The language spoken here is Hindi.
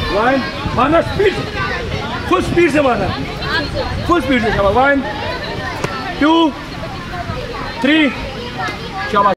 1 मारना स्पीड, फुल स्पीड से मारना, फुल स्पीड से। 1 2 3